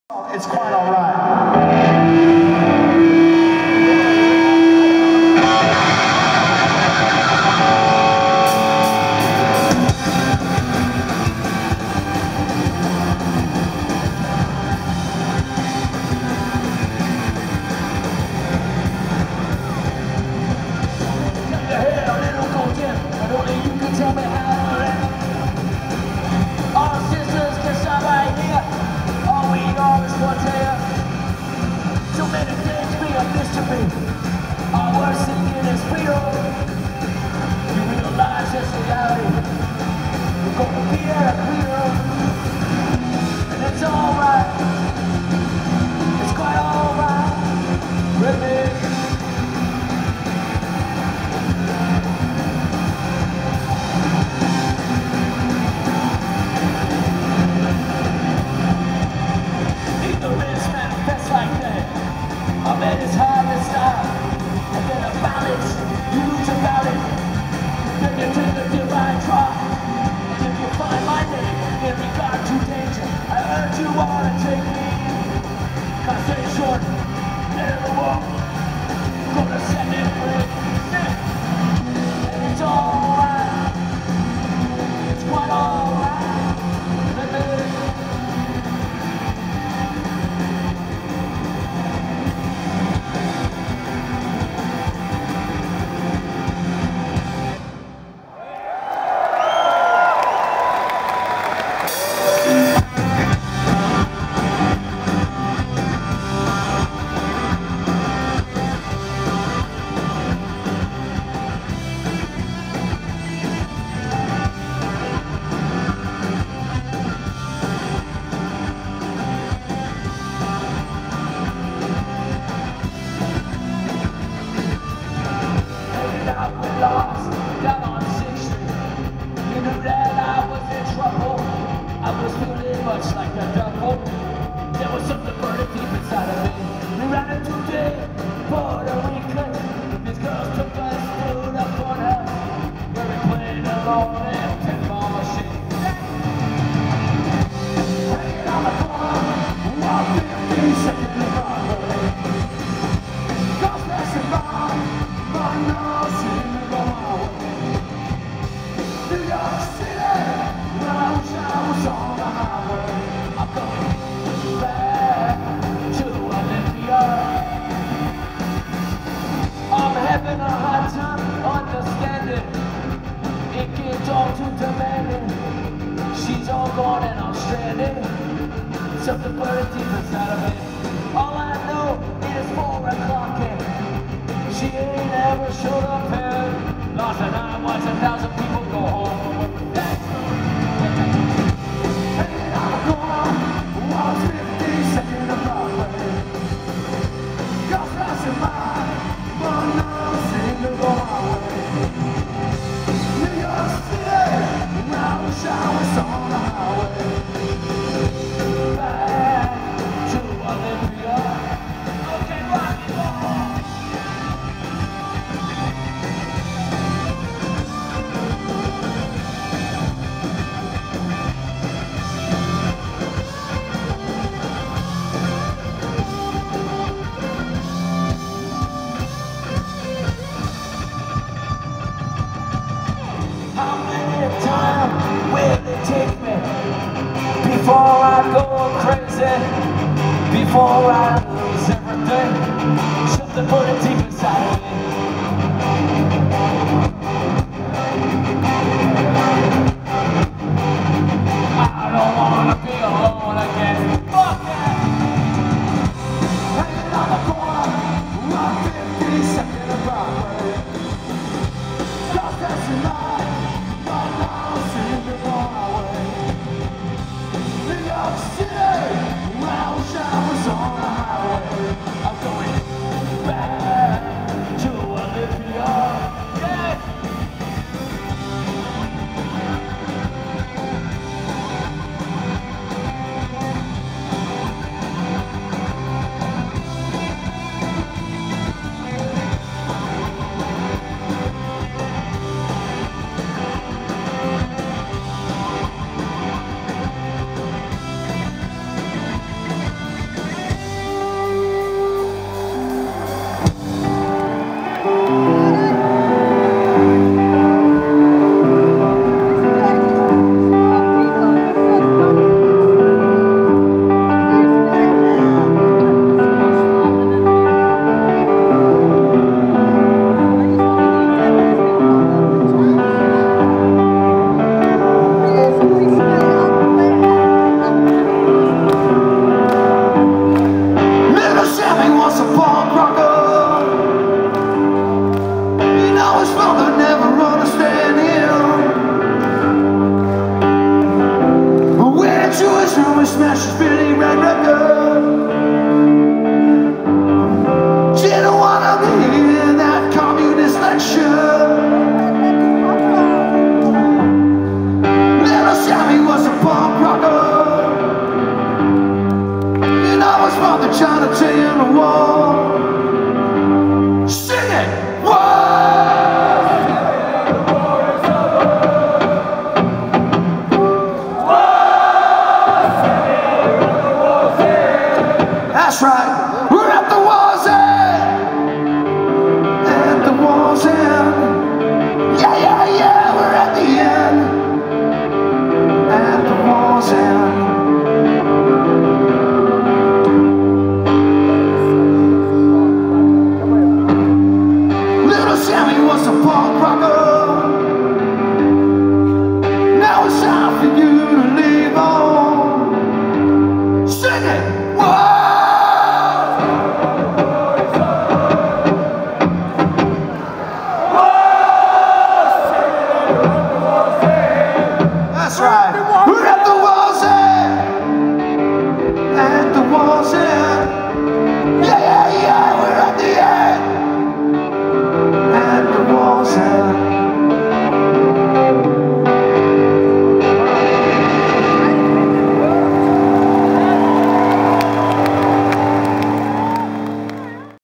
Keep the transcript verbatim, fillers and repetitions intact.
It's quite all right. All we're seeking is freedom. You realize it's reality. We're gonna be at a clear, and it's alright. It's quite alright. Really. Ignorance manifests like that. I bet it's hard to stop. And then a balance, you lose about it. Then you take the divine drop. And if you find my name in regard to danger, I urge you all to take me. Concentration, never walk. Gonna set it free. And it's alright. It's quite alright. Lost down on sixth Street. You knew that I was in trouble. I was feeling much like a devil. There was something burning deep inside of me. We ran into day, Puerto Rican. These girls took us food up on her. We were playing alone in a pinball machine. Hanging on the corner, one fifty second in Broadway. Girls passing by, but no scene. New York City, when I wish I was on the highway. I'm going back to Olympia. I'm having a hard time understanding. It gets all too demanding. She's all gone and I'm stranded. Something burning deep inside of me. All I know is four o'clock and she ain't ever showed up here. Lost and I watched a thousand people go home. Hanging on the corner, one fifty second of Broadway. Girls passing by, but none seem to go my way. New York City, when I wish I was on the highway. Back to Olympia. Okay, rock it on. How many times will it take me before I go crazy, before I lose everything? Something burning deep inside of me. I don't wanna be alone again. Fuck that! Hanging on the corner, one fifty second of Broadway. Girls passing by. New York City, when I wish I was on the highway. I'm going back to fought the Chinatown Wall. Sing it! That's right, we're at the war's end, at the war's end. Yeah, yeah, yeah, we're at the end, at the war's end. Little Sammy was a punk rocker. Now it's time for you to leave on. Sing it! Whoa! That's right. We're at the war's end. At the war's end.